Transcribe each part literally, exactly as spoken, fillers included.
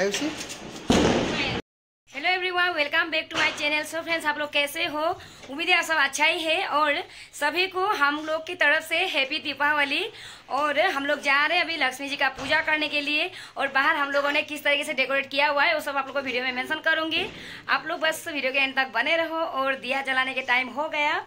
Hello everyone, welcome back to my channel. So friends, आप लोग कैसे हो? उम्मीद है आप सब अच्छा ही है और सभी को हम लोग की तरफ से हैप्पी दीपावली। और हम लोग जा रहे हैं अभी लक्ष्मी जी का पूजा करने के लिए और बाहर हम लोगों ने किस तरीके से डेकोरेट किया हुआ है वो सब आप लोग को वीडियो में मेंशन करूंगी। आप लोग बस वीडियो के एंड तक बने रहो। और दिया जलाने के टाइम हो गया।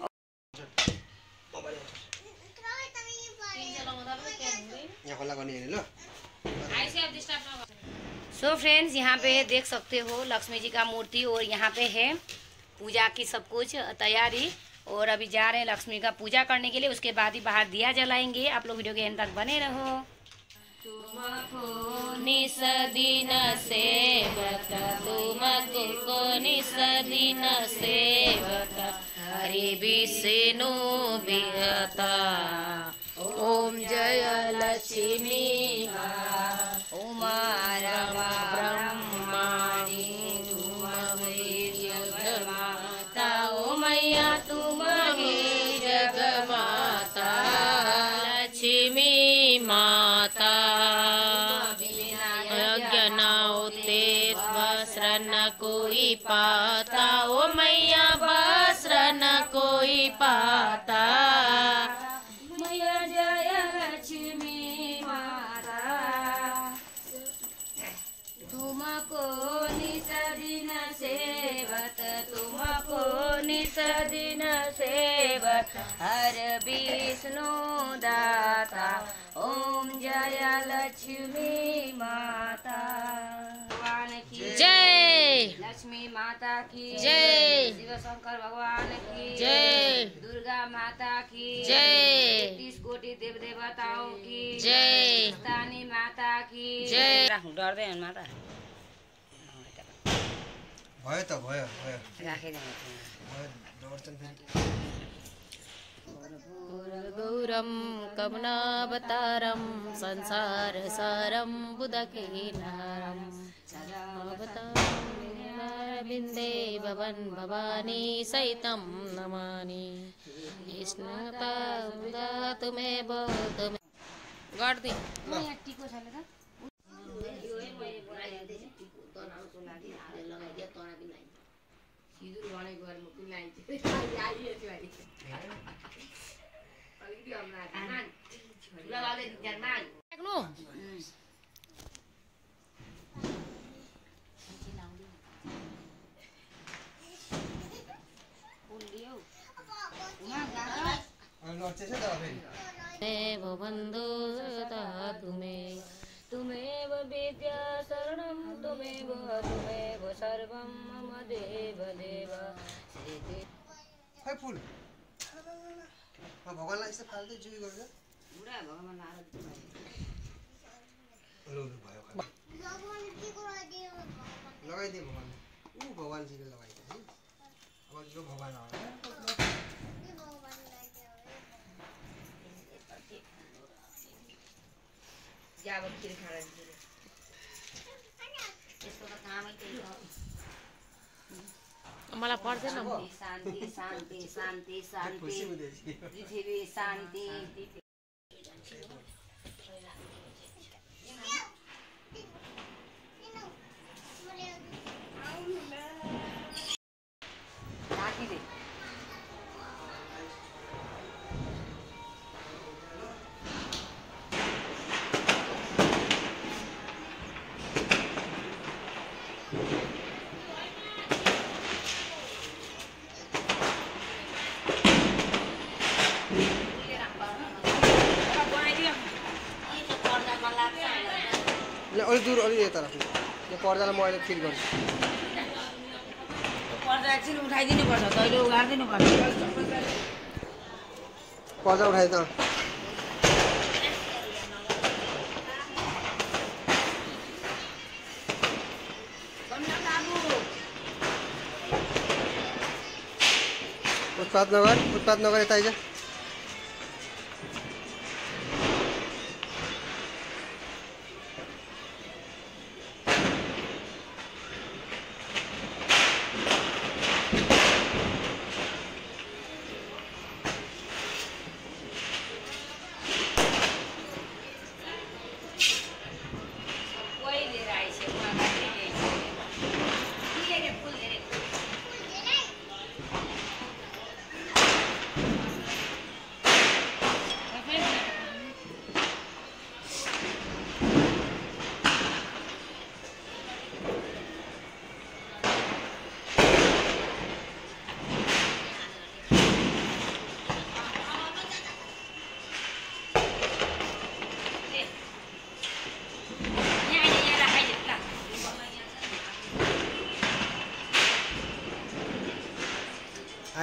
सो so फ्रेंड्स, यहाँ पे देख सकते हो लक्ष्मी जी का मूर्ति और यहाँ पे है पूजा की सब कुछ तैयारी। और अभी जा रहे हैं लक्ष्मी का पूजा करने के लिए, उसके बाद ही बाहर दिया जलाएंगे। आप लोग वीडियो के एंड तक बने रहो। तुमको निस दिन सेवत तुमको निस दिन सेवत हरि विष्णु विहता ओम जय लक्ष्मी उमा रमा ब्रह्माणी तुम ही जगमाता ओ मैया तुम ही जगमाता लक्ष्मी माता यज्ञ नौते वस्त्र न कोई पाता ओ मैया वस्त्र न कोई पाता दिन सेवत हर विष्णु दाता ओम जय लक्ष्मी माता भगवान की जय, लक्ष्मी माता की जय, शिव शंकर भगवान की जय, दुर्गा माता की जय, तीस कोटि देव देवताओं की जय, स्थानी माता की जय। डर दे माता भयो त भयो भयो गौरम कमनावतारम संसार सारम बुदकीनारम बिंदे भवन भवानी सहितम नमानि विष्णुता तुम्हें बहुत गाड़ दी बंधु तुम्हें तुमेव विद्या शरणं तुमेव तुमेव सर्वं मम देव देव खै फुल भगवानलाई यसो फाल्दै जुई गर्छ बुढा भगवान आरती भयो भयो भगवान के गराइदियो लगाइदियो भगवान ऊ भगवान जी लगाइदियो अब यो भगवान हो के भगवान लगाइदियो जाब खिर खाना दियो यसको त कामै त्यही हो। मलाई पर्दैन। शान्ति शान्ति शान्ति शान्ति पृथ्वी शान्ति अलि दूर अलि यता राख्नु यो पर्दालाई म अहिले फिट गर्छु। पर्दा एकछिन उठाइदिनु पर्छ, तैँले उगारिदिनु पर्छ। पर्दा उठाइ त उत्पात नगर उत्पात नगर यता आइज।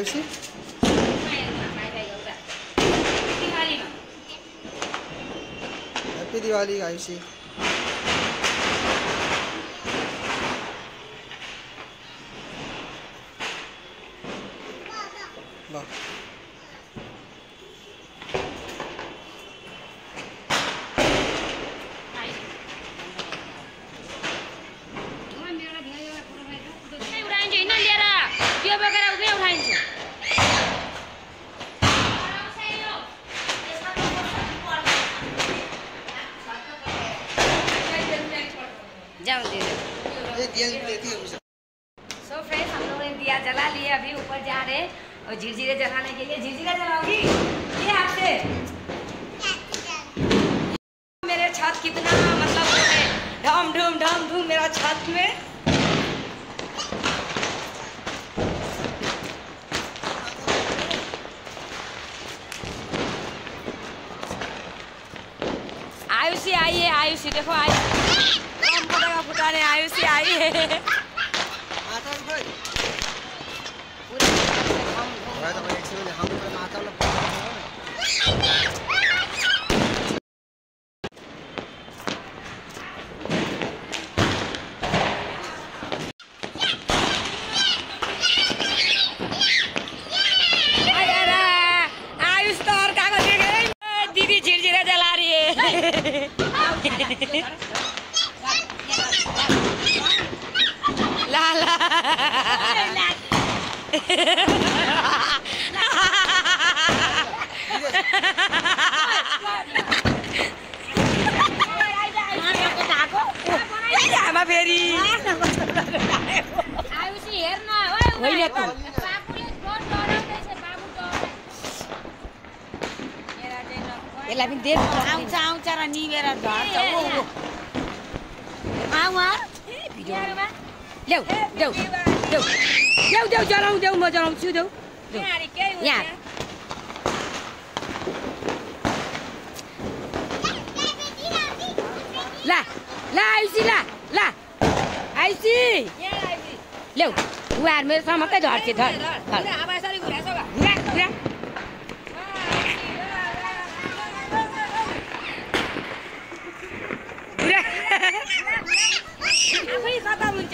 आयुषी हैप्पी दिवाली आयुषी। लो सो फ्रेंड्स, हम लोग ने दिया जला लिए, अभी ऊपर जा रहे हैं और झिरझिरे जलाने के लिए। झिरझिरा जलाओगी ये आपसे? मेरे छत कितना मतलब ढम ढूम ढम ढूम मेरा छत में। आयुषी आई है, आयुषी देखो आई फुटाने फुटाने आयुषी आई है। आयुष तो और कागज दीदी झिरझिरे जला रही है। ला ला फेरि यसलाई पनि दे आउँछ आउँछ र निभेर ढल्छ। ल्याउ देऊ देऊ देऊ देऊ जलाउ देऊ, म जलाउँछु देऊ यहाँ। ला ला आइसी ला ला आइसी ल्याउ उहाँहरू मेरो समक्कै झर्छ धर घुरा घुरा आफै खतम हुन्छ।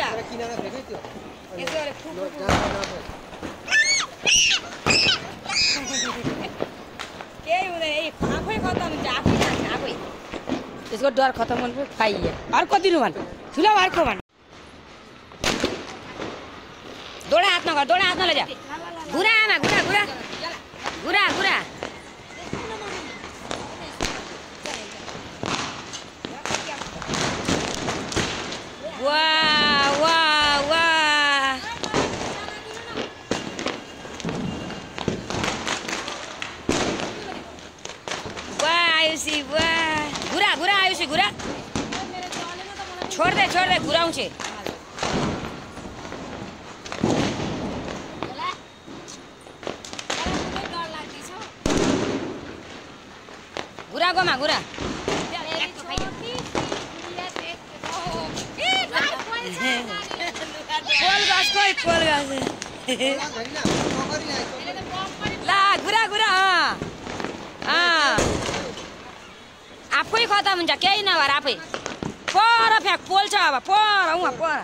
केही हुँदैन, आफै खतम हुन्छ, आफै जान्छ आफै। त्यसको डर खतम गर्नु पाइयो। अर्को दिनु भन्, ठुलो अर्को भन्। दोडा हात नगर, दोडा हात नलैजा। घुरा आमा घुरा घुरा घुरा घुरा वाह वाह वाह वाह आयुषी वाह। घुरा घुरा आयुषी घुरा, छोड़ दे छोड़ दे घुराउँछ। घुरा गोमा घुरा पोल गाछ कोही पोल गाछ ला घुरा घुरा आफै खतम हुन्छ, केही नभएर आफै पर फ्याँक पोल छ अब पर उहाँ पर।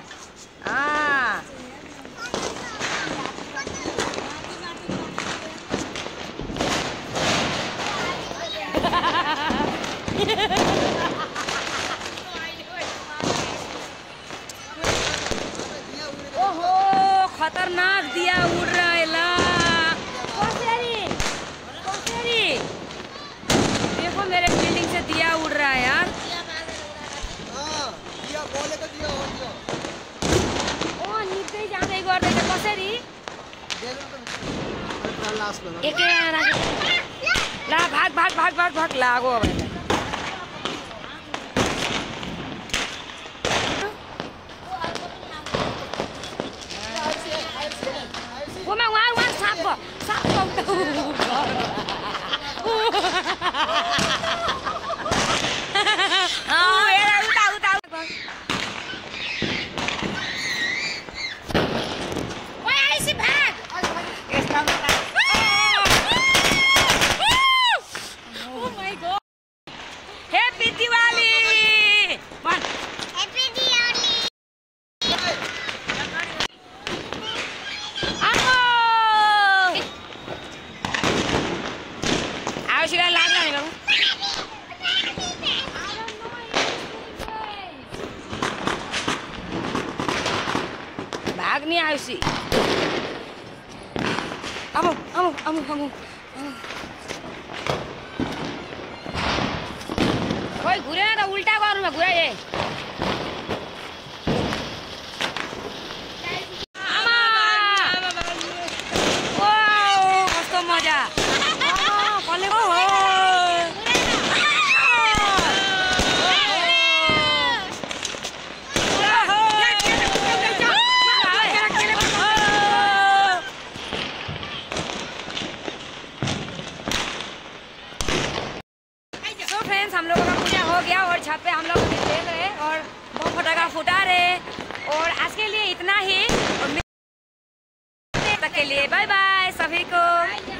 ओहो खतरनाक दिया उड़ रहा है ला। कसरी कसरी देखो मेरे बिल्डिंग से दिया उड़ रहा है यार। दिया बोले तो दिया हो दिया। ओ निकै जाँदै गर्दै त कसरी एक ला भाग भाग भाग भाग भाग लागो अब Woman, why want sabo? Sabo tu. Oh, era uta uta. Why is it back? Amu Amu कोही घुरेन त उल्टा गर्नुमा घुराए कस्तो मजा कसले हो हम लोगों का पूजा हो गया और छत पे हम लोग देख रहे और बम फटाखा फुटा रहे और आज के लिए इतना ही और तक के लिए बाय बाय सभी को।